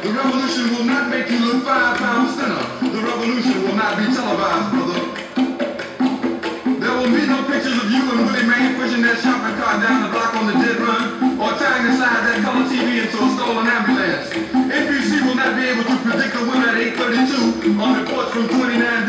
The revolution will not make you look 5 pounds thinner. The revolution will not be televised, brother. There will be no pictures of you and Willie Mae pushing that shopping cart down the block on the dead run, or tearing aside that color TV into a stolen ambulance. NBC will not be able to predict the women at 8:32 on reports from 29